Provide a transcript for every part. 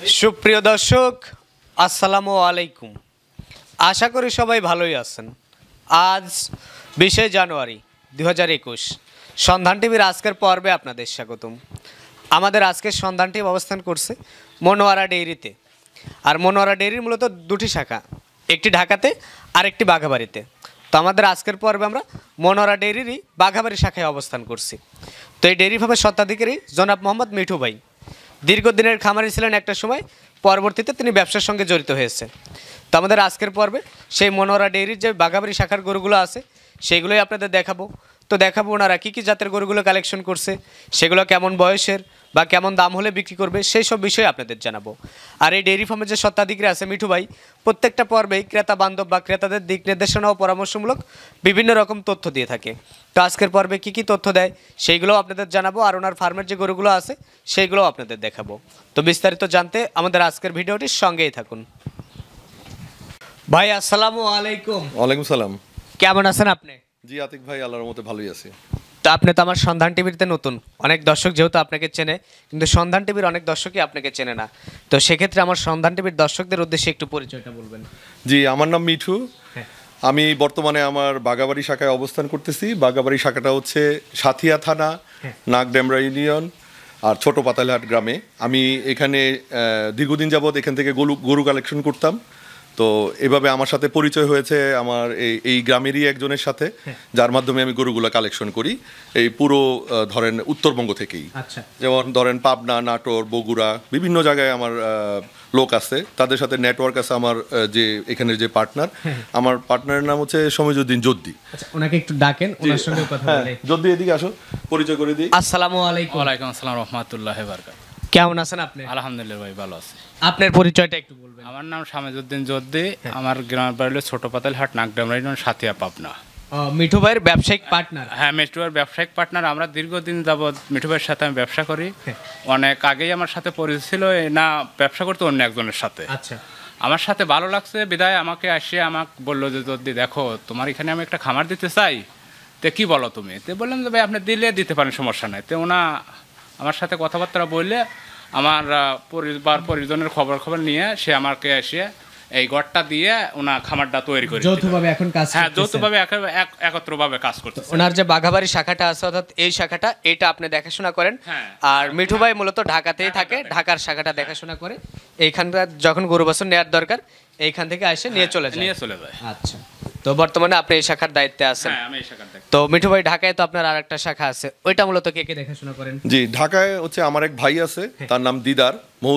সুপ্রিয় দর্শক, আসসালামু আলাইকুম। আশা করি সবাই ভালোই আছেন। আজ 20শে জানুয়ারি 2021 সন্ধান টিভির আজকের পর্বে আপনাদের স্বাগতম। আমাদের আজকের সন্ধান টিভি অবস্থান করছে মনোয়ারা ডেইরিতে। আর মনোয়ারা ডেইরির মূলত দুটি শাখা, একটি ঢাকাতে আর একটি বাঘাবাড়িতে। তো আমাদের আজকের পর্বে আমরা মনোয়ারা ডেইরিরই বাঘাবাড়ি শাখায় অবস্থান করছি। তো এই ডেইরি ফার্মের স্বত্বাধিকারী জনাব মোহাম্মদ মিঠু ভাই দীর্ঘদিনের খামারি ছিলেন একটা সময়, পরবর্তীতে তিনি ব্যবসার সঙ্গে জড়িত হয়েছে। তো আমাদের আজকের পর্বে সেই মনোয়ারা ডেইরির যে বাঘাবাড়ি শাখার গরুগুলো আছে সেগুলোই আপনাদের দেখাবো। তো দেখাবো ওনারা কী কী জাতের গরুগুলো কালেকশন করছে, সেগুলো কেমন বয়সের বা কেমন দাম হলে বিক্রি করবে, সেই সব বিষয়ে আপনাদের জানাবো। আর এই ডেইরি ফার্মের যে স্বত্বাধিকারী আছে মিঠু ভাই, প্রত্যেকটা পর্বেই ক্রেতা বান্ধব বা ক্রেতাদের দিক নির্দেশনা ও পরামর্শমূলক বিভিন্ন রকম তথ্য দিয়ে থাকে। তো আজকের পর্বে কী কী তথ্য দেয় সেইগুলোও আপনাদের জানাবো, আর ওনার ফার্মের যে গরুগুলো আছে সেইগুলোও আপনাদের দেখাবো। তো বিস্তারিত জানতে আমাদের আজকের ভিডিওটির সঙ্গেই থাকুন। ভাই আসসালামু আলাইকুম। ওয়ালাইকুম সালাম। কেমন আছেন আপনি? জি আতিক ভাই, আল্লাহর মতে ভালোই আছি। তো আপনি তো আমার সন্ধান টিভিতে নতুন, অনেক দর্শক যেহেতু আপনাকে চেনে, কিন্তু সন্ধান টিভির অনেক দর্শকই আপনাকে চেনে না। তো সেক্ষেত্রে আমার সন্ধান টিভির দর্শকদের উদ্দেশ্যে একটু পরিচয়টা বলবেন। জি, আমার নাম মিঠু। আমি বর্তমানে আমার বাঘাবাড়ি শাখায় অবস্থান করতেছি। বাঘাবাড়ি শাখাটা হচ্ছে সাথিয়া থানা, নাগডেমরা ইউনিয়ন আর ছোট পাতালহাট গ্রামে। আমি এখানে দীর্ঘদিন যাবৎ এখান থেকে গরু কালেকশন করতাম। তো এভাবে আমার সাথে পরিচয় হয়েছে আমার এই গ্রামেরই একজনের সাথে, যার মাধ্যমে আমি গরুগুলো কালেকশন করি এই পুরো ধরেন উত্তরবঙ্গ থেকেই। আচ্ছা, যেমন ধরেন পাবনা, নাটোর, বগুড়া, বিভিন্ন জায়গায় আমার লোক আছে, তাদের সাথে নেটওয়ার্ক আছে। আমার যে এখানের যে পার্টনার, আমার পার্টনারের নাম হচ্ছে সমীজউদ্দিন জদ্দি। আচ্ছা, ওনাকে একটু ডাকেন, ওনার সঙ্গে কথা বলে। জদ্দি এদিকে আসো, পরিচয় করে দিই। আসসালামু আলাইকুম। ওয়ালাইকুম আসসালাম রহমতুল্লাহ বারকাত। কেমন আছেন আপনি? আলহামদুলিল্লাহ ভাই, ভালো আছি। আপনার পরিচয়টা একটু বলবেন। আমার নাম শামেজউদ্দিন জদ্দি। আমার গ্রামের বাড়ি হলো ছোট পাতালহাট, নাগডামরা ইউনিয়ন, সাথিয়া, পাবনা। মিঠু ভাইয়ের ব্যবসায়িক পার্টনার? হ্যাঁ, মিঠু ভাইয়ের ব্যবসায়িক পার্টনার। আমরা দীর্ঘদিন যাবৎ মিঠু ভাইয়ের সাথে আমি ব্যবসা করি। অনেক আগেই আমার সাথে পরিচয় ছিল, না ব্যবসা করতে অন্য একজনের সাথে। আচ্ছা, আমার সাথে ভালো লাগছে বিদায় আমাকে আসিয়ে আমাকে বললো যে জদ্দি দেখো, তোমার এখানে আমি একটা খামার দিতে চাই, তো কি বলো তুমি? তো বললাম যে ভাই আপনি দিলে দিতে পারেন, সমস্যা নাই। তো ওনা আমার সাথে কথাবার্তা বললে আমার পরিবার পরিজনের খবর নিয়ে সে আমাকে এসে এই ঘরটা দিয়ে ওনা খামারটা তৈরি করে যৌথভাবে এখন কাজ। হ্যাঁ, যৌথভাবে একত্রভাবে কাজ করতে। ওনার যে বাঘাবাড়ি শাখাটা আছে, অর্থাৎ এই শাখাটা, এটা আপনি দেখাশোনা করেন। হ্যাঁ। আর মিঠু ভাই মূলত ঢাকাতেই থাকে, ঢাকার শাখাটা দেখাশোনা করে। এইখানকার যখন গরু বাছুর নেওয়ার দরকার এইখান থেকে এসে নিয়ে চলে যায়। আচ্ছা, তো বর্তমানে আপনি এই শাখার দায়িত্বে আছেন। হ্যাঁ, আমি এই শাখার দায়িত্বে। তো মিঠু ভাই, ঢাকায় তো আপনার আর একটা শাখা আছে, ওইটা মূলত কে কে দেখাশোনা করেন? জি, ঢাকায় হচ্ছে আমার এক ভাই আছে, তার নাম দিদার,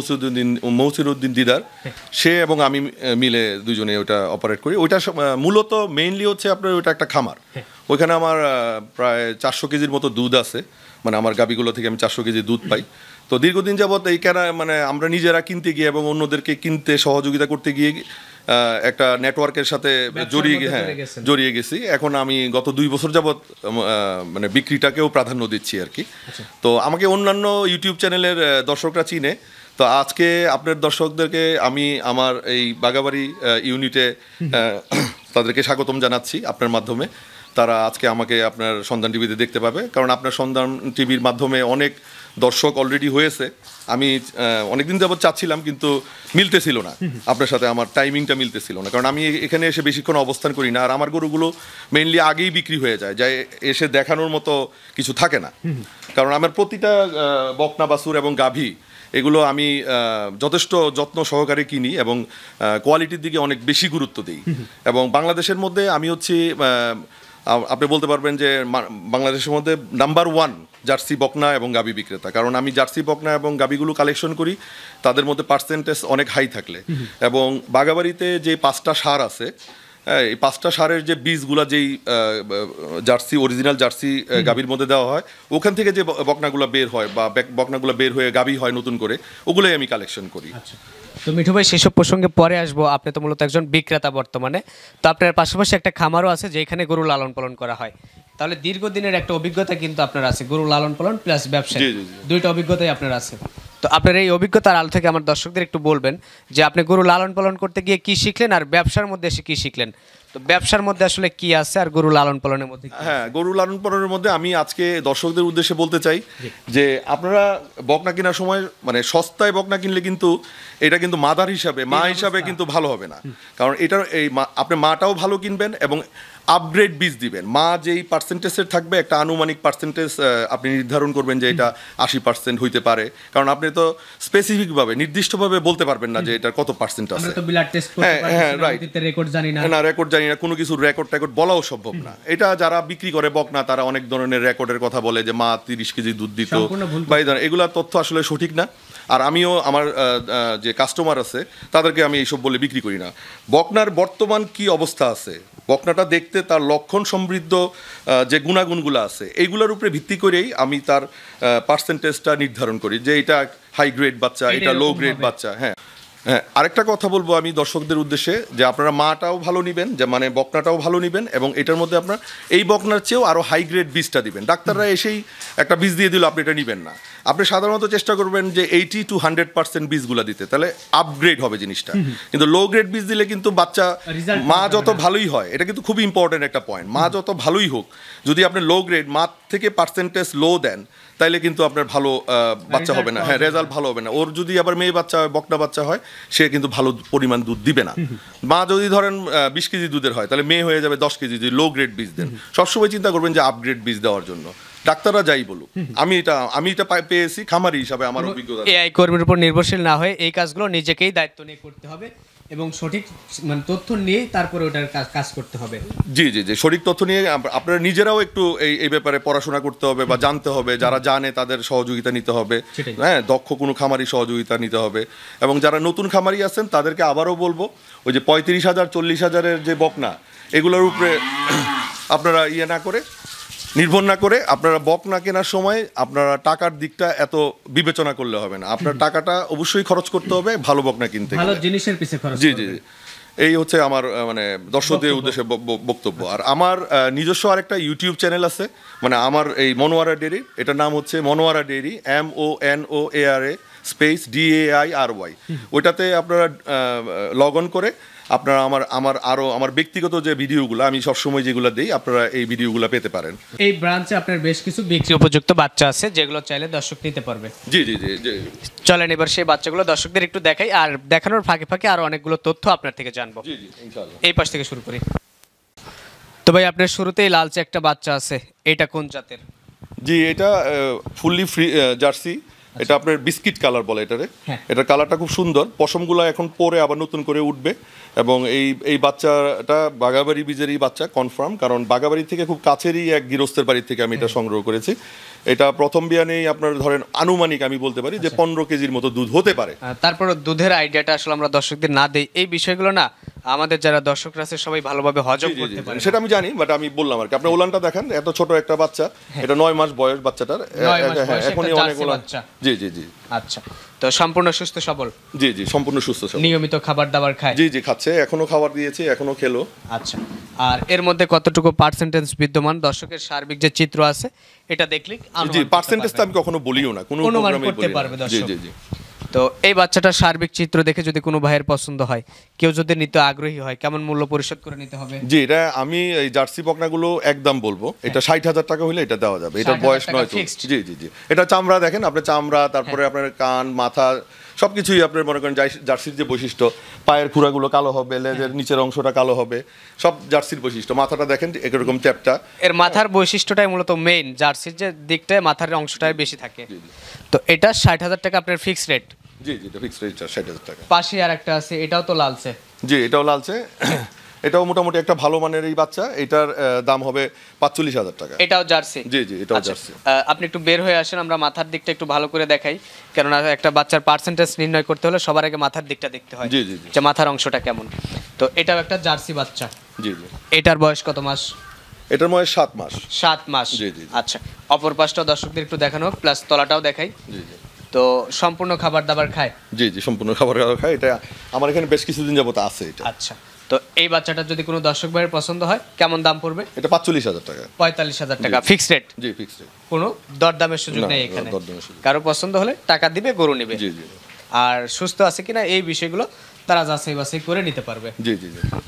মহসিরউদ্দিন দিদার। সে এবং আমি মিলে দুজনে ওটা অপারেট করি। ওইটা মূলত মেইনলি হচ্ছে আপনার ওইটা একটা খামার। ওইখানে আমার প্রায় 400 কেজির মতো দুধ আছে, মানে আমার গাবিগুলো থেকে আমি 400 কেজি দুধ পাই। তো দীর্ঘদিন যাবৎ এই মানে আমরা নিজেরা কিনতে গিয়ে এবং অন্যদেরকে কিনতে সহযোগিতা করতে গিয়ে একটা নেটওয়ার্কের সাথে জড়িয়ে গেছি। এখন আমি গত 2 বছর যাবৎ মানে বিক্রিটাকেও প্রাধান্য দিচ্ছি আর কি। তো আমাকে অন্যান্য ইউটিউব চ্যানেলের দর্শকরা চিনে। তো আজকে আপনার দর্শকদেরকে আমি আমার এই বাঘাবাড়ি ইউনিটে তাদেরকে স্বাগতম জানাচ্ছি আপনার মাধ্যমে। তারা আজকে আমাকে আপনার সন্ধান টিভিতে দেখতে পাবে, কারণ আপনার সন্ধান টিভির মাধ্যমে অনেক দর্শক অলরেডি হয়েছে। আমি অনেকদিন যাবত চাচ্ছিলাম, কিন্তু মিলতেছিল না আপনার সাথে, আমার টাইমিংটা মিলতেছিল না, কারণ আমি এখানে এসে বেশিক্ষণ অবস্থান করি না। আর আমার গরুগুলো মেইনলি আগেই বিক্রি হয়ে যায়, যাই এসে দেখানোর মতো কিছু থাকে না। কারণ আমার প্রতিটা বকনা বাছুর এবং গাভী এগুলো আমি যথেষ্ট যত্ন সহকারে কিনি এবং কোয়ালিটির দিকে অনেক বেশি গুরুত্ব দিই। এবং বাংলাদেশের মধ্যে আমি হচ্ছি, আপনি বলতে পারবেন যে বাংলাদেশের মধ্যে নাম্বার 1 জার্সি বকনা এবং গাবি বিক্রেতা। কারণ আমি জার্সি বকনা এবং গাবিগুলো কালেকশন করি, তাদের মধ্যে পার্সেন্টেজ অনেক হাই থাকলে। এবং বাঘাবাড়িতে যে 5টা সার আছে, এই 5টা সারের যে বীজগুলো যেই জার্সি অরিজিনাল জার্সি গাভীর মধ্যে দেওয়া হয়, ওখান থেকে যে বকনাগুলো বের হয় বা বকনাগুলো বের হয়ে গাভী হয় নতুন করে, ওগুলোই আমি কালেকশন করি। তো মিঠু ভাই, সেসব প্রসঙ্গে পরে আসবো। আপনি তো মূলত একজন বিক্রেতা বর্তমানে, তো আপনার পাশাপাশি একটা খামারও আছে যেখানে গরু লালন পালন করা হয়। তাহলে দীর্ঘদিনের একটা অভিজ্ঞতা কিন্তু আপনার আছে, গরু লালন পালন প্লাস ব্যবসা, দুইটা অভিজ্ঞতাই আপনার আছে। তো আপনার এই অভিজ্ঞতার আলো থেকে আমার দর্শকদের একটু বলবেন যে আপনি গরু লালন পালন করতে গিয়ে কি শিখলেন আর ব্যবসার মধ্যে এসে কি শিখলেন, তো ব্যবসার মধ্যে আসলে কি আছে আর গরু লালন পালনের মধ্যে কি? হ্যাঁ, গরু লালন পালনের মধ্যে আমি আজকে দর্শকদের উদ্দেশ্যে বলতে চাই যে আপনারা বকনা কেনার সময় মানে সস্তায় বকনা কিনলে কিন্তু এটা কিন্তু মাদার হিসাবে মা হিসাবে কিন্তু ভালো হবে না, কারণ এটার আপনি মাটাও ভালো কিনবেন এবং আপগ্রেড বীজ দিবেন। মা যেই পার্সেন্টেজের থাকবে একটা আনুমানিক পার্সেন্টেজ আপনি নির্ধারণ করবেন যে এটা 80% হইতে পারে, কারণ আপনি তো স্পেসিফিকভাবে নির্দিষ্টভাবে বলতে পারবেন না যে এটার কত পার্সেন্ট আছে। আমরা তো ব্লাড টেস্ট করতে হ্যাঁ, পারি হ্যাঁ, না, right. অতীতের রেকর্ড জানি না। না, রেকর্ড জানি না, কোনো কিছু রেকর্ড বলাও সম্ভব না। এটা যারা বিক্রি করে বকনা তারা অনেক ধরনের রেকর্ডের কথা বলে যে মা 30 কেজি দুধ দিত সম্পূর্ণ ভুল বা এই ধরনের এগুলা তথ্য আসলে সঠিক না। আর আমিও আমার যে কাস্টমার আছে তাদেরকে আমি এইসব বলে বিক্রি করি না। বকনার বর্তমান কি অবস্থা আছে, বকনাটা দেখতে তার লক্ষণ সমৃদ্ধ যে গুণাগুণগুলো আছে এইগুলোর উপরে ভিত্তি করেই আমি তার পার্সেন্টেজটা নির্ধারণ করি যে এটা হাই গ্রেড বাচ্চা, এটা লো গ্রেড বাচ্চা। হ্যাঁ, হ্যাঁ, আরেকটা কথা বলবো আমি দর্শকদের উদ্দেশ্যে যে আপনারা মাটাও ভালো নেবেন, যে মানে বকনাটাও ভালো নেবেন এবং এটার মধ্যে আপনার এই বকনার চেয়েও আরও হাই গ্রেড বীজটা দিবেন। ডাক্তাররা এসেই একটা বীজ দিয়ে দিল, আপনি এটা নেবেন না। আপনি সাধারণত চেষ্টা করবেন যে 80 to 100% বীজগুলো দিতে, তাহলে আপগ্রেড হবে জিনিসটা। কিন্তু লো গ্রেড বীজ দিলে কিন্তু বাচ্চা মা যত ভালোই হয়, এটা কিন্তু খুব ইম্পর্টেন্ট একটা পয়েন্ট, মা যত ভালোই হোক যদি আপনি লো গ্রেড মা থেকে পার্সেন্টেজ লো দেন তাইলে কিন্তু আপনার ভালো বাচ্চা হবে না। হ্যাঁ, রেজাল্ট ভালো হবে না। ওর যদি আবার মেয়ে বাচ্চা হয়, বকনা বাচ্চা হয়, সে কিন্তু ভালো পরিমাণ দুধ দিবে না। মা যদি ধরেন 20 কেজি দুধের হয় তাহলে মেয়ে হয়ে যাবে 10 কেজি যদি লো গ্রেড বীজ দেন। সবসময় চিন্তা করবেন যে আপগ্রেড বীজ দেওয়ার জন্য। ডাক্তাররা যাই বলুক, আমি এটা পেয়েছি খামারি হিসাবে, আমার অভিজ্ঞতা। এআই কর্মীর উপর নির্ভরশীল না হয়ে এই কাজগুলো নিজেকেই দায়িত্ব নিয়ে করতে হবে এবং সঠিক মানে তথ্য নিয়ে তারপরে ওটার কাজ করতে হবে। জি, সঠিক তথ্য নিয়ে আপনারা নিজেরাও একটু এই ব্যাপারে পড়াশোনা করতে হবে বা জানতে হবে। যারা জানে তাদের সহযোগিতা নিতে হবে। হ্যাঁ, দক্ষ কোনো খামারি সহযোগিতা নিতে হবে। এবং যারা নতুন খামারি আছেন তাদেরকে আবারও বলবো, ওই যে 35,000 40,000-এর যে বকনা, এগুলোর উপরে আপনারা নির্ভর না করে আপনারা বকনা কেনার সময় আপনারা টাকার দিকটা এত বিবেচনা করলে হবে না। আপনার টাকাটা অবশ্যই খরচ করতে হবে ভালো বকনা কিনতে ভালো গেলে। জিনিসের পিছে খরচ জি, করবে। এই হচ্ছে আমার মানে দর্শকদের উদ্দেশ্যে বক্তব্য। আর আমার নিজস্ব আরেকটা ইউটিউব চ্যানেল আছে, মানে আমার এই মনোয়ারা ডেয়ারি, এটার নাম হচ্ছে Monoara dairy, MONOARA space DAIRY। ওইটাতে আপনারা লগ অন করে আপনারা আমার ব্যক্তিগত যে ভিডিওগুলো আমি সবসময় যেগুলো দিই আপনারা এই ভিডিওগুলো পেতে পারেন। এই ব্রাঞ্চে আপনার বেশ কিছু বিক্রি উপযুক্ত বাচ্চা আছে যেগুলো চাইলে দর্শক নিতে পারবে। জি। চলেন এবার সেই বাচ্চাগুলো দর্শকদের একটু দেখাই, আর দেখানোর ফাঁকে ফাঁকে আরো অনেকগুলো তথ্য আপনার থেকে জানবো। জি, ইনশাআল্লাহ। এই পাশ থেকে শুরু করি। তো ভাই আপনার শুরুতেই লালচে একটা বাচ্চা আছে, এটা কোন জাতের? জি, এটা ফুললি ফ্রি জার্সি। এটা আপনার বিস্কিট কালার বলে এটারে। হ্যাঁ। এটার কালারটা খুব সুন্দর। পশমগুলো এখন পরে আবার নতুন করে উঠবে এবং এই বাচ্চাটা বাগাবাড়ি বীজেরই বাচ্চা কনফার্ম, কারণ বাগাবাড়ি থেকে খুব কাছেরই এক গৃহস্থের বাড়ি থেকে আমি এটা সংগ্রহ করেছি। এটা প্রথম বিয়ানেই আপনার ধরেন আনুমানিক আমি বলতে পারি যে 15 কেজির মতো দুধ হতে পারে। তারপর দুধের আইডিয়াটা আসলে আমরা দর্শকদের না দেই, এই বিষয়গুলো না আমাদের যারা দর্শকরা আছে সবাই ভালোভাবে হজম করতে পারে। সেটা আমি জানি, বাট আমি বললাম আর কি। আপনি ওলানটা দেখেন, এত ছোট একটা বাচ্চা, এটা 9 মাস বয়স বাচ্চাটার। হ্যাঁ, এখনই অনেক ওলান। জি। আচ্ছা, তো সম্পূর্ণ সুস্থ সবল? জি, সম্পূর্ণ সুস্থ সবল। নিয়মিত খাবার দাবার খায়? জি, খাচ্ছে, এখনো খাবার দিয়েছি, এখনো খেলো। আচ্ছা, আর এর মধ্যে কতটুকু পার্সেন্টেজ বিদ্যমান দর্শকের সার্বিক যে চিত্র আছে এটা দেখলে জি, পার্সেন্টেজটা আমি কখনো বলিও না, কোনো অনুমান প্রোগ্রামেই করতে বলি পারবে না। দর্শক। জি। তো এই বাচ্চাটার সার্বিক চিত্র দেখে যদি কোনো ভাইয়ের পছন্দ হয়, কেউ যদি নিতে আগ্রহী হয়, কেমন মূল্য পরিশোধ করে নিতে হবে? জি, এটা আমি এই জার্সি বকনাগুলো একদম বলবো, এটা 60,000 টাকা হলে এটা দেওয়া যাবে। এটা বয়স 60,000 নয় তো। fixed? জি। এটা চামড়া দেখেন আপনি, চামড়া, তারপরে আপনার কান, মাথা সবকিছুই আপনার মনে করেন জার্সির যে বৈশিষ্ট্য, পায়ের খুঁড়াগুলো কালো হবে, লেজের নিচের অংশটা কালো হবে, সব জার্সির বৈশিষ্ট্য। মাথাটা দেখেন এরকম চ্যাপটা। এর মাথার বৈশিষ্ট্যটাই মূলত মেইন, জার্সির যে দিকটায় মাথার অংশটাই বেশি থাকে। তো এটা 60,000 টাকা আপনার ফিক্স রেট? জি, এটা ফিক্সড রেট 60,000 টাকা। পাশে আর একটা আছে, এটাও তো লালচে? জি, এটাও লালচে। এটাও মোটামুটি একটা ভালো মানের এই বাচ্চা। এটার দাম হবে 45,000 টাকা। এটাও জার্সি? জি, এটাও আচ্ছা, জার্সি। আপনি একটু বের হয়ে আসেন, আমরা মাথার দিকটা একটু ভালো করে দেখাই, কেননা একটা বাচ্চার পার্সেন্টেজ নির্ণয় করতে হলে সবার আগে মাথার দিকটা দেখতে হয়। জি। যে মাথার অংশটা কেমন। তো এটাও একটা জার্সি বাচ্চা। জি। এটার বয়স কত মাস? এটার বয়স 7 মাস। 7 মাস। জি। আচ্ছা, অপর পাশটা দর্শকদের একটু দেখানো, প্লাস তলাটাও দেখাই। জি। তো সম্পূর্ণ খাবার দাবার খায়? জি, সম্পূর্ণ খাবার খায়। এটা আমার এখানে বেশ কিছুদিন যাবত আছে এটা। আচ্ছা, তো এই বাচ্চাটা যদি কোনো দর্শক ভাইয়ের পছন্দ হয় কেমন দাম পড়বে? এটা 45,000 টাকা। 45,000 টাকা ফিক্স রেট? জি, ফিক্স রেট। কোনো দরদামের সুযোগ নেই এখানে? দরদামের সুযোগ। কারো পছন্দ হলে টাকা দিবে, গরু নিবে। জি। আর সুস্থ আছে কিনা এই বিষয়গুলো তারা যাচাই বাছাই করে নিতে পারবে। জি।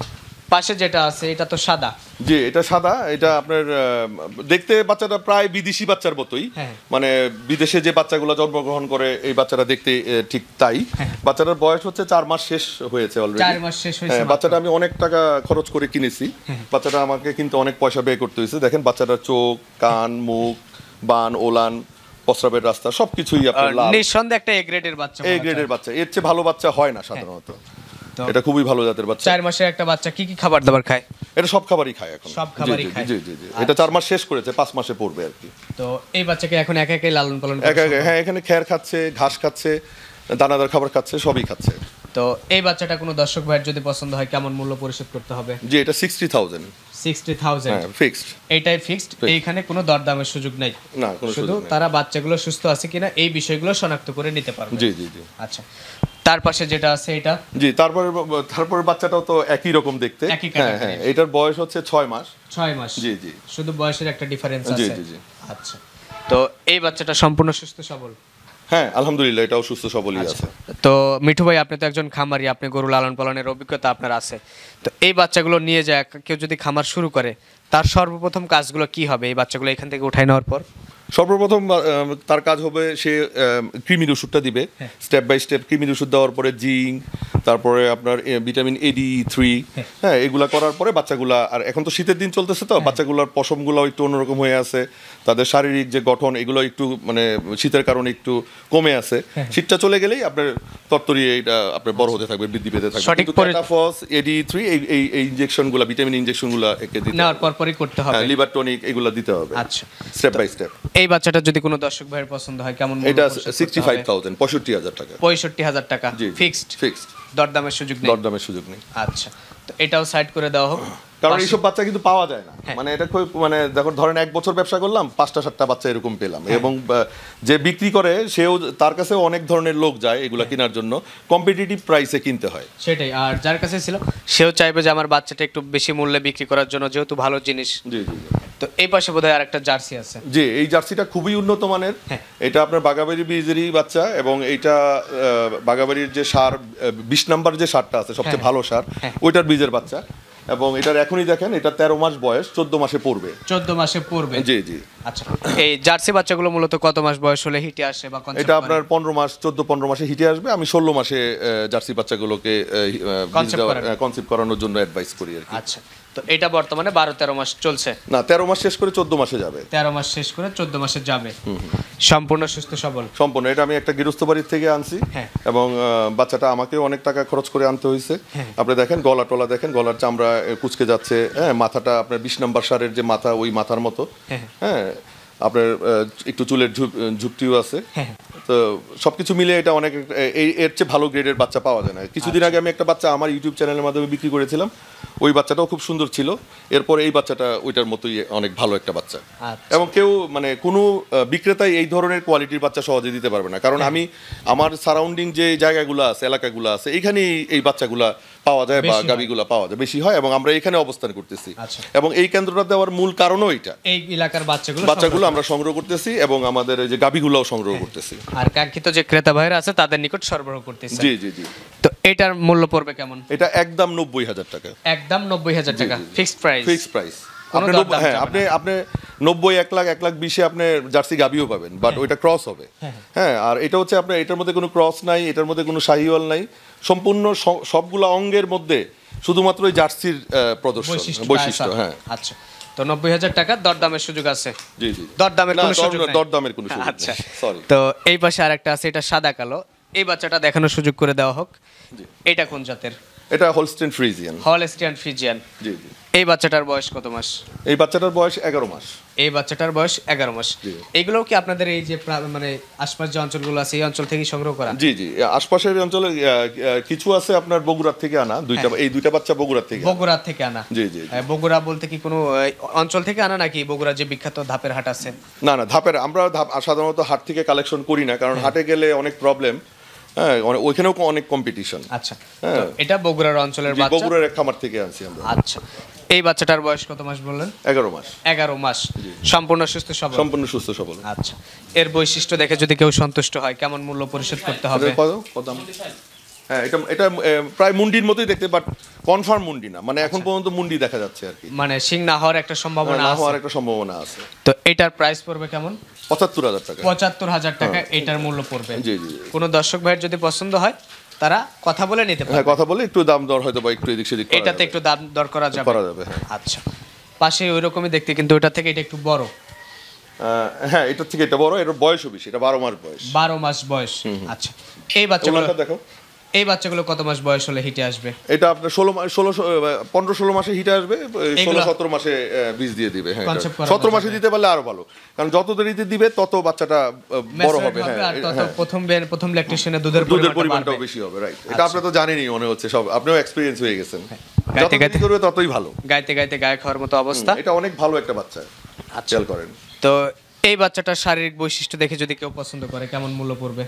পাশে যেটা আছে এটা তো সাদা। জি, এটা সাদা। এটা আপনার দেখতে বাচ্চাটা প্রায় বিদেশি বাচ্চার মতোই, হ্যাঁ। মানে বিদেশে যে বাচ্চাগুলো জন্মগ্রহণ করে এই বাচ্চাটা দেখতে ঠিক তাই। বাচ্চাটার বয়স হচ্ছে 4 মাস শেষ হয়েছে অলরেডি। 4 মাস শেষ হয়েছে হ্যাঁ, মাত্র। বাচ্চাটা আমি অনেক টাকা খরচ করে কিনেছি। বাচ্চাটা আমাকে কিন্তু অনেক পয়সা ব্যয় করতে হয়েছে। দেখেন বাচ্চাটার চোখ, কান, মুখ, বান, ওলান, প্রস্রাবের রাস্তা সবকিছুই আপনার লাল। নিঃসন্দেহে একটা এ গ্রেডের বাচ্চা। এই গ্রেডের বাচ্চা, এর চেয়ে ভালো বাচ্চা হয় না সাধারণত। তো এটা খুবই ভালো জাতের বাচ্চা। 4 মাসের একটা বাচ্চা কি কি খাবার দাবার খায়? এটা সব খাবারই খায় এখন। সব খাবারই জি, জি, খায়। জি জি জি। এটা 4 মাস শেষ করেছে, 5 মাসে পড়বে আর কি। তো এই বাচ্চাকে এখন একা একাই লালন পালন একা করা একা, সম্ভব? হ্যাঁ, এখানে খের খাচ্ছে, ঘাস খাচ্ছে, দানাদার খাবার খাচ্ছে, সবই খাচ্ছে। তো এই বাচ্চাটা কোনো দর্শক ভাইয়ের যদি পছন্দ হয় কেমন মূল্য পরিশোধ করতে হবে? জি, এটা 60,000। 60,000 হ্যাঁ, ফিক্সড। এইটাই ফিক্সড। এইখানে কোনো দরদামের সুযোগ নাই। না, কোনো শুধু সুযোগ নেই। তারা বাচ্চাগুলো সুস্থ আছে কিনা এই বিষয়গুলো শনাক্ত করে নিতে পারবে। জি জি জি। আচ্ছা, তার পাশে যেটা আছে এটা জি, তারপরে বাচ্চাটাও তো একই রকম দেখতে। একই হ্যাঁ category। হ্যাঁ, এটার বয়স হচ্ছে 6 মাস। 6 মাস। জি জি শুধু বয়সের একটা ডিফারেন্স জি আছে। জি জি। আচ্ছা, তো এই বাচ্চাটা সম্পূর্ণ সুস্থ সবল। হ্যাঁ, আলহামদুলিল্লাহ, এটাও সুস্থ সবলই আছে। তো মিঠু ভাই, আপনি তো একজন খামারি, আপনি গরু লালন পালনের অভিজ্ঞতা আপনার আছে। তো এই বাচ্চাগুলো নিয়ে যায় কেউ যদি খামার শুরু করে, তার সর্বপ্রথম কাজগুলো কি হবে এই বাচ্চাগুলো এখান থেকে উঠাই নেওয়ার পর? সর্বপ্রথম তার কাজ হবে সে কৃমির ওষুধটা দিবে, স্টেপ বাই স্টেপ কৃমির ওষুধ দেওয়ার পরে জিঙ্ক, তারপরে আপনার ভিটামিন AD3, হ্যাঁ, এগুলা করার পরে বাচ্চাগুলা, আর এখন তো শীতের দিন চলতেছে, তো বাচ্চাগুলোর পশমগুলো একটু অন্যরকম হয়ে আছে, তাদের শারীরিক যে গঠন এগুলো একটু মানে শীতের কারণে একটু কমে আছে। শীতটা চলে গেলেই আপনার তরতরি এটা আপনার বড় হতে থাকবে, বৃদ্ধি পেতে থাকবে। সঠিক কিন্তু ক্যাটাফস, AD3 এই ইনজেকশনগুলো, ভিটামিন ইনজেকশনগুলো একে দিতে নেওয়ার হবে। পরপরই করতে হবে। হ্যাঁ, লিভার টনিক এগুলো দিতে হবে। আচ্ছা, স্টেপ বাই স্টেপ। এই বাচ্চাটা যদি কোনো দর্শক ভাইয়ের পছন্দ হয় কেমন মূল্য এটা পরিশোধ করতে হবে? 65,000, 65,000 টাকা। 65,000 টাকা জি ফিক্সড। ফিক্সড, দরদামের সুযোগ নেই। দরদামের সুযোগ নেই। আচ্ছা, তো এটাও সাইড করে দেওয়া হোক। কারণ পাশে- এইসব বাচ্চা কিন্তু পাওয়া যায় না। হ্যাঁ। মানে এটা খুব মানে দেখো, ধরেন 1 বছর ব্যবসা করলাম, 5টা-7টা বাচ্চা এরকম পেলাম। এবং যে বিক্রি করে সেও, তার কাছেও অনেক ধরনের লোক যায় এগুলা কেনার জন্য, কম্পিটিটিভ প্রাইসে কিনতে হয়। সেটাই। আর যার কাছে ছিল সেও চাইবে যে আমার বাচ্চাটা একটু বেশি মূল্যে বিক্রি করার জন্য, যেহেতু ভালো জিনিস। জি জি জি। তো এই পাশে বোধহয় আরেকটা জার্সি আছে। জি, এই জার্সিটা খুবই উন্নত মানের। হ্যাঁ। এটা আপনার বাগাবাড়ি বীজেরই বাচ্চা, এবং এইটা বাগাবাড়ির যে সার 20 নাম্বার যে সারটা আছে সবচেয়ে হ্যাঁ। ভালো সার, হ্যাঁ। ওইটার বীজের বাচ্চা। এবং এটার এখনই দেখেন, এটা 13 মাস বয়স, 14 মাসে পড়বে। 14 মাসে পড়বে। জি জি। আচ্ছা, এই জার্সি বাচ্চাগুলো মূলত কত মাস বয়স হলে হিটে আসে বা concept এটা করে? আপনার 15 মাস, 14-15 মাসে হিটে আসবে। আমি 16 মাসে জার্সি বাচ্চাগুলোকে Concept করান। কনসেপ্ট করানোর জন্য অ্যাডভাইস করি আর কি। আচ্ছা, তো এটা বর্তমানে 12-13 মাস চলছে। না, 13 মাস শেষ করে 14 মাসে যাবে। 13 মাস শেষ করে 14 মাসে যাবে। সম্পূর্ণ সুস্থ সবল। সম্পূর্ণ। এটা আমি একটা গৃহস্থ বাড়ির থেকে আনছি। হ্যাঁ। এবং বাচ্চাটা আমাকে অনেক টাকা খরচ করে আনতে হয়েছে। আপনি দেখেন গলা টলা, দেখেন গলার চামড়া কুচকে যাচ্ছে। হ্যাঁ, মাথাটা আপনার 20 নাম্বার সারের যে মাথা, ওই মাথার মতো। হ্যাঁ, আপনার একটু চুলের ঝুপটিও আছে। তো সবকিছু মিলে এটা অনেক, এর চেয়ে ভালো গ্রেডের বাচ্চা পাওয়া যায় না। কিছুদিন আগে আমি একটা বাচ্চা আমার ইউটিউব চ্যানেলের মাধ্যমে বিক্রি করেছিলাম, ওই বাচ্চাটাও খুব সুন্দর ছিল। এরপর এই বাচ্চাটা ওইটার মতোই অনেক ভালো একটা বাচ্চা। আচ্ছা। এবং কেউ মানে কোনো বিক্রেতাই এই ধরনের কোয়ালিটির বাচ্চা সহজে দিতে পারবে না, কারণ আমি আমার সারাউন্ডিং যে জায়গাগুলো আছে, এলাকাগুলো আছে, এখানেই এই বাচ্চাগুলা পাওয়া যায় বা বেশি হয়। গাবিগুলা পাওয়া যায়, বেশি হয়। এবং আমরা এখানে অবস্থান করতেছি। আচ্ছা। এবং এই কেন্দ্রটা দেওয়ার মূল কারণও এইটা। এই এলাকার বাচ্চাগুলো বাচ্চাগুলো আমরা সংগ্রহ করতেছি এবং আমাদের এই যে গাবিগুলোও সংগ্রহ করতেছি। আর কাঙ্ক্ষিত যে ক্রেতা ভাইরা আছে তাদের নিকট সরবরাহ করতেছে। জি জি জি। তো এটার মূল্য পড়বে কেমন? এটা একদম 90,000 টাকা। একদম 90,000 টাকা জি, জি। Fixed price. Fixed price. কোনো আপনি দরদাম হ্যাঁ, যাবে আপনি আপনি 90, 1 লাখ, 1,20,000 আপনি জার্সি গাবিও পাবেন, বাট ওইটা ক্রস হবে। হ্যাঁ, আর এটা হচ্ছে আপনার, এটার মধ্যে কোনো ক্রস নাই, এটার মধ্যে কোনো শাহিওয়াল নাই, সম্পূর্ণ সবগুলো অঙ্গের মধ্যে শুধুমাত্র ওই জার্সির বৈশিষ্ট্য। হ্যাঁ। আচ্ছা, তো 90,000 টাকা দরদামের সুযোগ আছে। জি জি। দরদামের না, কোনো সুযোগ নাই। দরদামের কোনো সুযোগ আচ্ছা, নেই। সরি। তো এই পাশে আরেকটা আছে, এটা সাদা কালো। এই বাচ্চাটা দেখানোর সুযোগ করে দেওয়া হোক। এটা কোন জাতের? এটা হোলস্টেইন ফ্রিজিয়ান। Holstein Friesian. জি জি। এই বাচ্চাটার বয়স কত মাস? এই বাচ্চাটার বয়স 11 মাস। এই বাচ্চাটার বয়স 11 মাস। জি। এইগুলোও কি আপনাদের এই যে মানে আশপাশ যে অঞ্চলগুলো আছে এই অঞ্চল থেকেই সংগ্রহ করা? জি জি। আশপাশের অঞ্চলে কিছু আছে আপনার বগুড়ার থেকে আনা, এই দুইটা বাচ্চা বগুড়ার থেকে আনা। বগুড়া থেকে আনা? জি জি জি। বগুড়া বলতে কি কোনো অঞ্চল থেকে আনা নাকি বগুড়া যে বিখ্যাত ধাপের হাট আছে? না না, আমরা সাধারণত হাট থেকে কালেকশন করি না, কারণ হাটে গেলে অনেক প্রবলেম। হ্যাঁ, ওইখানেও অনেক কম্পিটিশন। আচ্ছা, তো এটা বগুড়ার অঞ্চলের বাচ্চা। বগুড়ার এক খামার থেকে আনছি আমরা। আচ্ছা, এই বাচ্চাটার বয়স কত মাস বললেন? 11 মাস। 11 মাস। সম্পূর্ণ সুস্থ সবল? সম্পূর্ণ সুস্থ সবল। আচ্ছা, এর বৈশিষ্ট্য দেখে যদি কেউ সন্তুষ্ট হয় কেমন মূল্য পরিশোধ করতে হবে? কত দাম? হ্যাঁ, এটা এটা প্রায় মুন্ডির মতোই দেখতে, বাট কনফার্ম মুন্ডি না, মানে এখন পর্যন্ত মুন্ডি দেখা যাচ্ছে আর কি, মানে শিং না হওয়ার একটা সম্ভাবনা না আছে। হওয়ার একটা সম্ভাবনা আছে। তো এটার প্রাইস পড়বে কেমন? ৭৫,০০০ টাকা। ৭৫,০০০ টাকা এটার মূল্য পড়বে। জি জি। কোনো দর্শক ভাইয়ের যদি পছন্দ হয় তারা কথা বলে নিতে পারে। হ্যাঁ, কথা বলে একটু দাম দর হয়তো বা একটু এদিক সেদিক করা এটাতে যাবে। একটু দাম দর করা যাবে। করা যাবে, হ্যাঁ। আচ্ছা, পাশে ওই রকমই দেখতে, কিন্তু ওটা থেকে এটা একটু বড়। হ্যাঁ, এটার থেকে এটা বড়, এটার বয়সও বেশি, এটা 12 মাস বয়স। 12 মাস বয়স। আচ্ছা, এই বাচ্চাগুলো ওনাটা দেখো, এই বাচ্চাগুলো কত মাস বয়স হলে হিটে আসবে? এটা আপনার 15-16 মাসে হিটে আসবে, 16-17 মাসে বীজ দিয়ে দিবে। হ্যাঁ, Concept করা 17 মাসে দিতে পারলে আরো ভালো, কারণ যত দেরিতে দিবে তত বাচ্চাটা বড় Mature হবে। হ্যাঁ, আর তত হ্যাঁ। প্রথম ল্যাকটেশনে দুধের দুধের পরিমাণটাও পরিমাণটাও বাড়বে। বেশি হবে, রাইট। এটা আপনি তো জানেনই মনে হচ্ছে, সব আপনিও এক্সপেরিয়েন্স হয়ে গেছেন। যত গাইতে দেরি করবে ততই ভালো। গাইতে গাইতে গায়ে খাওয়ার মতো অবস্থা। এটা অনেক ভালো একটা বাচ্চা, খেয়াল করেন। তো এই বাচ্চাটার শারীরিক বৈশিষ্ট্য দেখে যদি কেউ পছন্দ করে, কেমন মূল্য পড়বে?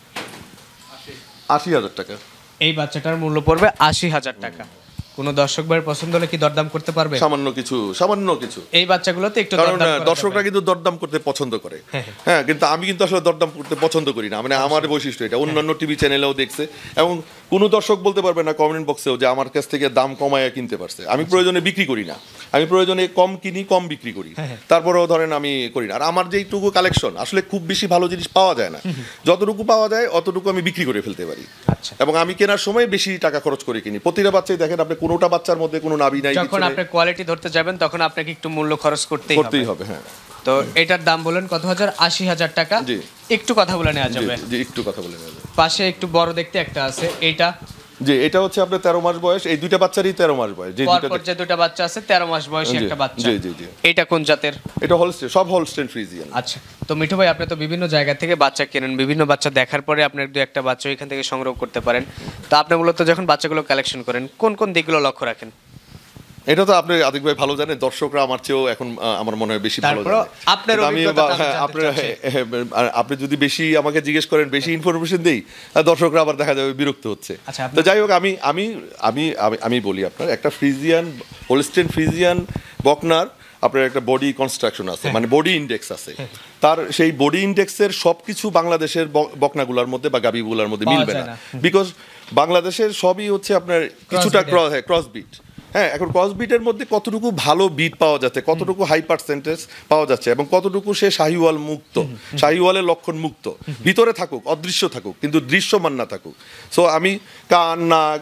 80,000 টাকা। এই বাচ্চাটার মূল্য পড়বে 80,000 টাকা। কোনো দর্শক ভাইয়ের পছন্দ হলে কি দরদাম করতে পারবে? সামান্য কিছু। এই বাচ্চাগুলোতে একটু কারণ দরদাম করা দর্শকরা যাবে। কিন্তু দরদাম করতে পছন্দ করে। হ্যাঁ, কিন্তু আমি কিন্তু আসলে দরদাম করতে পছন্দ করি না, মানে আমার বৈশিষ্ট্য এটা। অন্যান্য টিভি চ্যানেলেও দেখছে, এবং কোনো দর্শক বলতে পারবে না কমেন্ট বক্সেও যে আমার কাছ থেকে দাম কমায় কিনতে পারছে। আমি প্রয়োজনে বিক্রি করি না, আমি প্রয়োজনে কম কিনি, কম বিক্রি করি, তারপরেও ধরেন আমি করি না। আর আমার যেইটুকু কালেকশন, আসলে খুব বেশি ভালো জিনিস পাওয়া যায় না, যতটুকু পাওয়া যায় অতটুকু আমি বিক্রি করে ফেলতে পারি। আচ্ছা, এবং আমি কেনার সময় বেশি টাকা খরচ করে কিনি। প্রতিটা বাচ্চাই দেখেন, আপনি কোনোটা বাচ্চার মধ্যে কোনো নাভি নাই, যখন আপনি কোয়ালিটি ধরতে যাবেন তখন আপনাকে একটু মূল্য খরচ করতেই হবে। হ্যাঁ, তো এটার দাম বলেন কত হাজার? 80,000 টাকা। জি। একটু কথা বলে নেওয়া যাবে। জি, একটু কথা বলে নেওয়া যাবে। পাশে একটু বড় দেখতে একটা আছে, এইটা জি, এটা হচ্ছে আপনার 13 মাস বয়স। এই দুইটা বাচ্চারই 13 মাস বয়স। যে দুইটা পরপর যে দুটো বাচ্চা আছে 13 মাস বয়সী জি, একটা বাচ্চা। জি, জি, জি। এটা কোন জাতের? এটা হলস্টেইন, সব হলস্টেইন ফ্রিজিয়ান। আচ্ছা, তো মিঠু ভাই, আপনি তো বিভিন্ন জায়গা থেকে বাচ্চা কেনেন, বিভিন্ন বাচ্চা দেখার পরে আপনার দু একটা বাচ্চা এখান থেকে সংগ্রহ করতে পারেন। তো আপনি মূলত যখন বাচ্চাগুলো কালেকশন করেন কোন কোন দিকগুলো লক্ষ্য রাখেন? এটা তো আপনি আদিক ভাই ভালো জানেন, দর্শকরা আমার চেয়েও এখন আমার মনে হয় বেশি ভালো তারপরও জানে। আপনার কিন্তু অভিজ্ঞতাটা আমি হ্যাঁ, জানতে চাচ্ছি। আপনি যদি বেশি আমাকে জিজ্ঞেস করেন, বেশি ইনফরমেশন দেই, দর্শকরা আবার দেখা যাবে বিরক্ত হচ্ছে। আচ্ছা, তো যাই হোক, আমি বলি, আপনার একটা ফ্রিজিয়ান, হোলস্টেইন ফ্রিজিয়ান বকনার আপনার একটা বডি কনস্ট্রাকশন আছে, মানে বডি ইন্ডেক্স আছে। তার সেই বডি ইন্ডেক্সের সবকিছু বাংলাদেশের বকনাগুলার মধ্যে বা গাবিগুলার মধ্যে মিলবে না, বিকজ বাংলাদেশের সবই হচ্ছে আপনার কিছুটা ক্রসবিট। হ্যাঁ, এখন ক্রসবিটের মধ্যে কতটুকু ভালো বিট পাওয়া যাচ্ছে, কতটুকু হাই পার্সেন্টেজ পাওয়া যাচ্ছে, এবং কতটুকু সে শাহিওয়াল মুক্ত, শাহিওয়ালের লক্ষণ মুক্ত, ভিতরে থাকুক, অদৃশ্য থাকুক, কিন্তু দৃশ্যমান না থাকুক। সো আমি কান, নাক,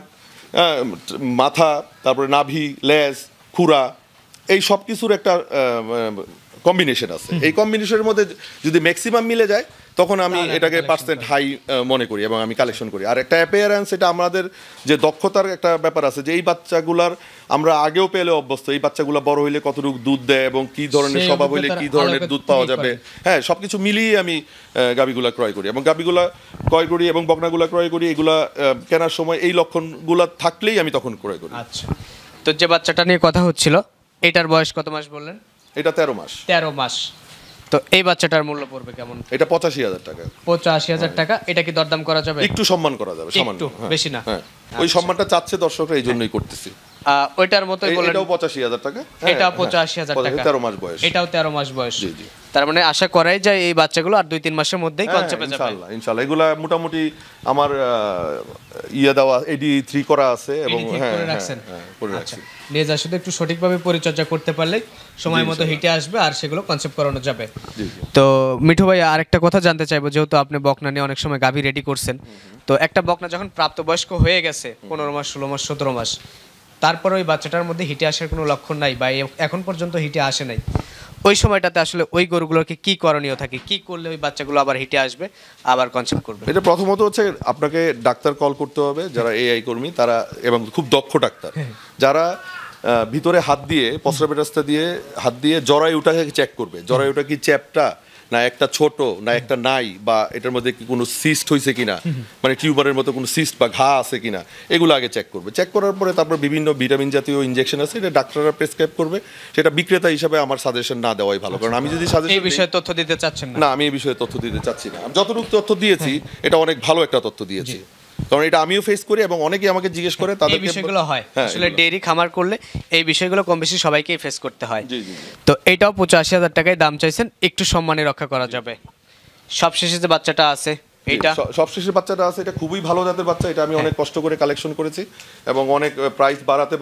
মাথা, তারপরে নাভি, লেজ, খুরা, এই সব কিছুর একটা কম্বিনেশন আছে। এই কম্বিনেশনের মধ্যে যদি ম্যাক্সিমাম মিলে যায়, তখন আমি এটাকে পার্সেন্ট হাই মনে করি এবং আমি কালেকশন করি। আর একটা অ্যাপিয়ারেন্স, এটা আমাদের যে দক্ষতার একটা ব্যাপার আছে, যে এই বাচ্চাগুলার আমরা আগেও পেলে অভ্যস্ত, এই বাচ্চাগুলো বড় হইলে কতটুকু দুধ দেয় এবং কি ধরনের স্বভাব হইলে কি ধরনের দুধ পাওয়া যাবে। হ্যাঁ, সবকিছু মিলিয়ে আমি গাবিগুলা ক্রয় করি, এবং গাবিগুলা ক্রয় করি এবং বকনাগুলা ক্রয় করি। এগুলা কেনার সময় এই লক্ষণগুলা থাকলেই আমি তখন ক্রয় করি। আচ্ছা, তো যে বাচ্চাটা নিয়ে কথা হচ্ছিল, এটার বয়স কত মাস বললেন? এটা 13 মাস। 13 মাস। তো এই বাচ্চাটার মূল্য পড়বে কেমন? এটা 85,000 টাকা। 85,000 টাকা। এটা কি দরদাম করা যাবে? একটু সম্মান করা যাবে, সামান্য, একটু, বেশি না। হ্যাঁ, ওই সম্মানটা চাচ্ছে দর্শকরা, এই জন্যই করতেছি। ওইটার মতোই বলেন। এটাও 85,000 টাকা। এটাও 85,000 টাকা। 13 মাস বয়স। এটাও 13 মাস বয়স। জি, জি। তার মানে আশা করাই যায় এই বাচ্চাগুলো আর 2-3 মাসের মধ্যেই কনসেপ্টে যাবে। ইনশাআল্লাহ এগুলা মোটামুটি আমার দেওয়া AD3 করা আছে, এবং হ্যাঁ করে রাখছেন। করে রাখছি। নিয়ে যা শুধু একটু সঠিকভাবে পরিচর্যা করতে পারলে সময় মতো হিটে আসবে আর সেগুলো কনসেপ্ট করানো যাবে। জি, জি। তো মিঠু ভাই, আরেকটা কথা জানতে চাইবো, যেহেতু আপনি বকনা নিয়ে অনেক সময় গাভী রেডি করছেন, তো একটা বকনা যখন প্রাপ্তবয়স্ক হয়ে গেছে 15 মাস, 16 মাস, 17 মাস, তারপর ওই বাচ্চাটার মধ্যে হিটে আসার কোনো লক্ষণ নাই বা এখন পর্যন্ত হিটে আসে নাই, ওই সময়টাতে আসলে ওই গরুগুলোকে কি করণীয় থাকে? কি করলে ওই বাচ্চাগুলো আবার হিটে আসবে, আবার কনসেপ্ট করবে? এটা প্রথমত হচ্ছে আপনাকে ডাক্তার কল করতে হবে, যারা AI কর্মী তারা, এবং খুব দক্ষ ডাক্তার, যারা ভিতরে হাত দিয়ে, প্রস্রাবের রাস্তা দিয়ে হাত দিয়ে জরায়ুটাকে চেক করবে। জরায়ুটা কি চ্যাপটা, না একটা ছোট, না একটা নাই, বা এটার মধ্যে কি কোনো সিস্ট হয়েছে কিনা, মানে টিউবারের মতো কোনো সিস্ট বা ঘা আছে কিনা, এগুলো আগে চেক করবে। চেক করার পরে তারপর বিভিন্ন ভিটামিন জাতীয় ইনজেকশন আছে, এটা ডাক্তাররা প্রেসক্রাইব করবে। সেটা বিক্রেতা হিসাবে আমার সাজেশন না দেওয়াই ভালো, কারণ আমি যদি এই সাজেশন বিষয়ে তথ্য দিতে চাচ্ছেন না? না, আমি এই বিষয়ে তথ্য দিতে চাচ্ছি না। আমি যতটুকু তথ্য দিয়েছি, এটা অনেক ভালো একটা তথ্য দিয়েছি, কারণ এটা আমিও ফেস করি এবং অনেকেই আমাকে জিজ্ঞেস করে। এই বিষয়গুলো হয় হ্যাঁ, আসলে ডেইরি খামার করলে এই বিষয়গুলো কম বেশি সবাইকেই ফেস করতে হয়। জি, জি, জি। তো এটাও 85,000 টাকায় দাম চাইছেন, একটু সম্মানে রক্ষা করা যাবে। সবশেষে যে বাচ্চাটা আছে এটা সবশেষের বাচ্চাটা আছে, এটা খুবই ভালো জাতের বাচ্চা, এটা আমি অনেক কষ্ট করে কালেকশন করেছি এবং অনেক প্রাইস বাড়াতে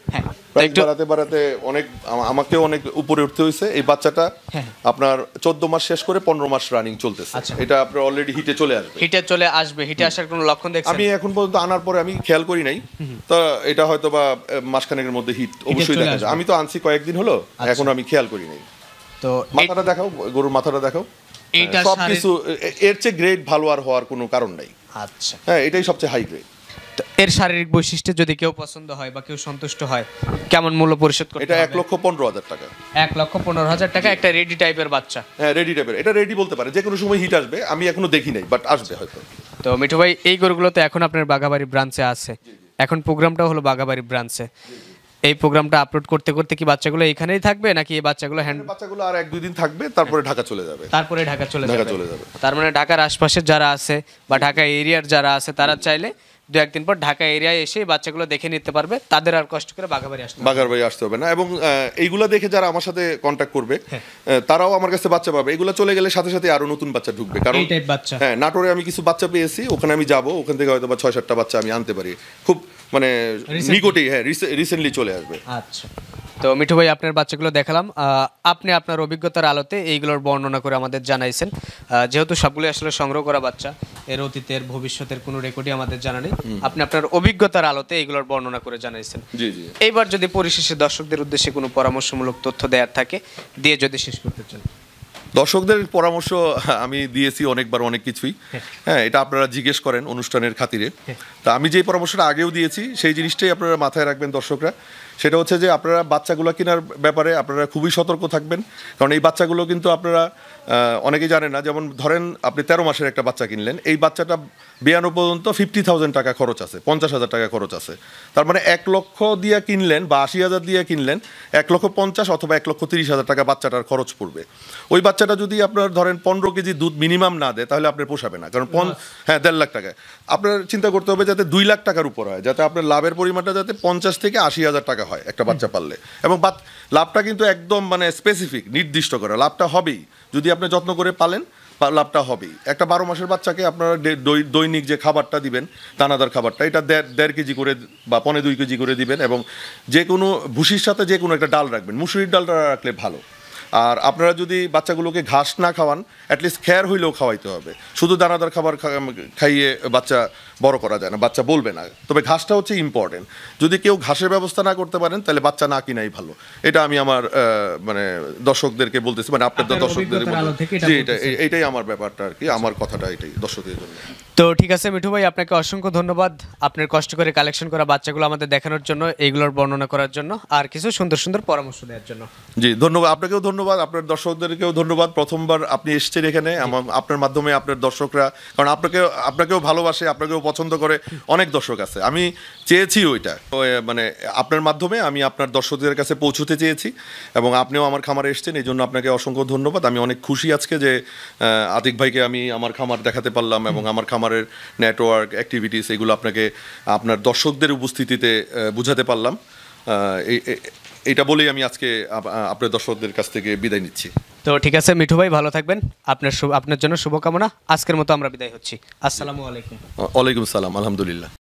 বাড়াতে অনেক আমাকেও অনেক উপরে উঠতে হয়েছে। এই বাচ্চাটা আপনার 14 মাস শেষ করে 15 মাস রানিং চলতেছে। এটা আপনার অলরেডি হিটে চলে আসবে। হিটে আসার কোনো লক্ষণ দেখছেন? আমি এখন পর্যন্ত আনার পরে আমি খেয়াল করি নাই, তো এটা হয়তো বা মাসখানেকের মধ্যে হিট অবশ্যই দেখা যায়। আমি তো আনছি কয়েকদিন হলো, এখন আমি খেয়াল করি নাই। তো মাথাটা দেখাও, গরুর মাথাটা দেখাও। এইটা সবকিছু এর চেয়ে গ্রেড ভালো আর হওয়ার কোনো কারণ নাই। আচ্ছা, হ্যাঁ, এটাই সবচেয়ে হাই গ্রেড। তো এর শারীরিক বৈশিষ্ট্য যদি কেউ পছন্দ হয় বা কেউ সন্তুষ্ট হয়, কেমন মূল্য পরিশোধ করতে এটা হবে? 1,15,000 টাকা। 1,15,000 টাকা একটা রেডি টাইপের বাচ্চা। হ্যাঁ, রেডি টাইপের। এটা রেডি বলতে পারে, যে কোনো সময় হিট আসবে, আমি এখনো দেখি নাই, বাট আসবে হয়তো। তো মিঠু ভাই, এই গরুগুলো তো এখন আপনার বাঘাবাড়ি ব্রাঞ্চে আছে, এখন প্রোগ্রামটা হলো বাঘাবাড়ি ব্রাঞ্চে। এই প্রোগ্রামটা আপলোড করতে করতে কি বাচ্চাগুলো এখানেই থাকবে, নাকি এই বাচ্চাগুলো বাচ্চাগুলো আর 1-2 দিন থাকবে, তারপরে ঢাকা চলে যাবে। ঢাকা চলে যাবে। তার মানে ঢাকার আশপাশের যারা আছে বা ঢাকা এরিয়ার যারা আছে, তারা চাইলে 2-1 দিন পর ঢাকা এরিয়ায় এসে এই বাচ্চাগুলো দেখে নিতে পারবে, তাদের আর কষ্ট করে বাঘাবাড়ি আসতে হবে না। এবং এইগুলা দেখে যারা আমার সাথে কন্ট্যাক্ট করবে, তারাও আমার কাছে বাচ্চা পাবে। এগুলো চলে গেলে সাথে সাথে আরো নতুন বাচ্চা ঢুকবে, কারণ হ্যাঁ, নাটোরে আমি কিছু বাচ্চা পেয়েছি, ওখানে আমি যাব, ওখান থেকে হয়তো বা 6-7টা বাচ্চা আমি আনতে পারি খুব মানে নিকটেই। হ্যাঁ, রিসেন্টলি চলে আসবে। আচ্ছা, তো মিঠু ভাই, আপনার বাচ্চাগুলো দেখালাম, আপনি আপনার অভিজ্ঞতার আলোতে এইগুলোর বর্ণনা করে আমাদের জানাইছেন। যেহেতু সবগুলো আসলে সংগ্রহ করা বাচ্চা, এর অতীতের ভবিষ্যতের কোনো রেকর্ডই আমাদের জানা নেই, আপনি আপনার অভিজ্ঞতার আলোতে এইগুলোর বর্ণনা করে জানাইছেন। জি জি। এইবার যদি পরিশেষে দর্শকদের উদ্দেশ্যে কোনো পরামর্শমূলক তথ্য দেওয়ার থাকে, দিয়ে যদি শেষ করতে চান। দর্শকদের পরামর্শ আমি দিয়েছি অনেকবার, অনেক কিছুই। হ্যাঁ, এটা আপনারা জিজ্ঞেস করেন অনুষ্ঠানের খাতিরে। তা আমি যে পরামর্শটা আগেও দিয়েছি, সেই জিনিসটাই আপনারা মাথায় রাখবেন দর্শকরা। সেটা হচ্ছে যে আপনারা বাচ্চাগুলো কেনার ব্যাপারে আপনারা খুবই সতর্ক থাকবেন, কারণ এই বাচ্চাগুলো কিন্তু আপনারা অনেকেই জানেন না। যেমন ধরেন, আপনি 13 মাসের একটা বাচ্চা কিনলেন, এই বাচ্চাটা বিয়ানো পর্যন্ত 50,000 টাকা খরচ আছে, 50,000 টাকা খরচ আছে। তার মানে 1 লক্ষ দিয়ে কিনলেন বা 80,000 দিয়ে কিনলেন, 1,50,000 অথবা 1,30,000 টাকা বাচ্চাটার খরচ পড়বে। ওই বাচ্চাটা যদি আপনার ধরেন 15 কেজি দুধ মিনিমাম না দেয়, তাহলে আপনার পোষাবে না, কারণ 1.5 লাখ টাকা। আপনার চিন্তা করতে হবে যাতে 2 লাখ টাকার উপর হয়, যাতে আপনার লাভের পরিমাণটা যাতে 50 থেকে 80,000 টাকা হয় একটা বাচ্চা পারলে। এবং লাভটা কিন্তু একদম মানে স্পেসিফিক, নির্দিষ্ট করা লাভটা হবেই। যদি আপনি যত্ন করে পালেন, লাভটা হবেই। একটা 12 মাসের বাচ্চাকে আপনারা দৈনিক যে খাবারটা দিবেন, দানাদার খাবারটা, এটা 1.5 কেজি করে বা 1.25 কেজি করে দিবেন। এবং যে কোনো ভুসির সাথে যে কোনো একটা ডাল রাখবেন, মুসুরির ডালটা রাখলে ভালো। আর আপনারা যদি বাচ্চাগুলোকে ঘাস না খাওয়ান, অ্যাটলিস্ট খেয়ার হইলেও খাওয়াইতে হবে। শুধু দানাদার খাবার খাইয়ে বাচ্চা বড় করা যায় না, বাচ্চা বলবে না। তবে ঘাসটা হচ্ছে ইম্পর্টেন্ট। যদি কেউ ঘাসের ব্যবস্থা না করতে পারেন, তাহলে বাচ্চা না কিনাই ভালো। এটা আমি আমার মানে দর্শকদেরকে বলতেছি, মানে আপনাদের দর্শকদের জি, এইটাই আমার ব্যাপারটা আর কি, আমার কথাটা এটাই দর্শকদের জন্য। তো ঠিক আছে মিঠু ভাই, আপনাকে অসংখ্য ধন্যবাদ আপনার কষ্ট করে কালেকশন করা বাচ্চাগুলো আমাদের দেখানোর জন্য, এইগুলোর বর্ণনা করার জন্য, আর কিছু সুন্দর সুন্দর পরামর্শ দেওয়ার জন্য। জি, ধন্যবাদ। আপনাকেও ধন্যবাদ, আপনার দর্শকদেরকেও ধন্যবাদ। প্রথমবার আপনি এসেছেন এখানে, আপনার মাধ্যমে আপনার দর্শকরা, কারণ আপনাকেও ভালোবাসে, আপনাকেও পছন্দ করে অনেক দর্শক আছে। আমি চেয়েছি ওইটা, মানে আপনার মাধ্যমে আমি আপনার দর্শকদের কাছে পৌঁছতে চেয়েছি, এবং আপনিও আমার খামারে এসেছেন, এই জন্য আপনাকে অসংখ্য ধন্যবাদ। আমি অনেক খুশি আজকে যে আতিক ভাইকে আমি আমার খামার দেখাতে পারলাম, এবং আমার খামারের নেটওয়ার্ক অ্যাক্টিভিটিস এগুলো আপনাকে আপনার দর্শকদের উপস্থিতিতে বুঝাতে পারলাম। এইটা বলেই আমি আজকে আপনার দর্শকদের কাছ থেকে বিদায় নিচ্ছি। তো ঠিক আছে মিঠু ভাই, ভালো থাকবেন, আপনার জন্য শুভকামনা। আজকের মতো আমরা বিদায় হচ্ছি। আসসালামু আলাইকুম। ওয়ালাইকুম সালাম। আলহামদুলিল্লাহ।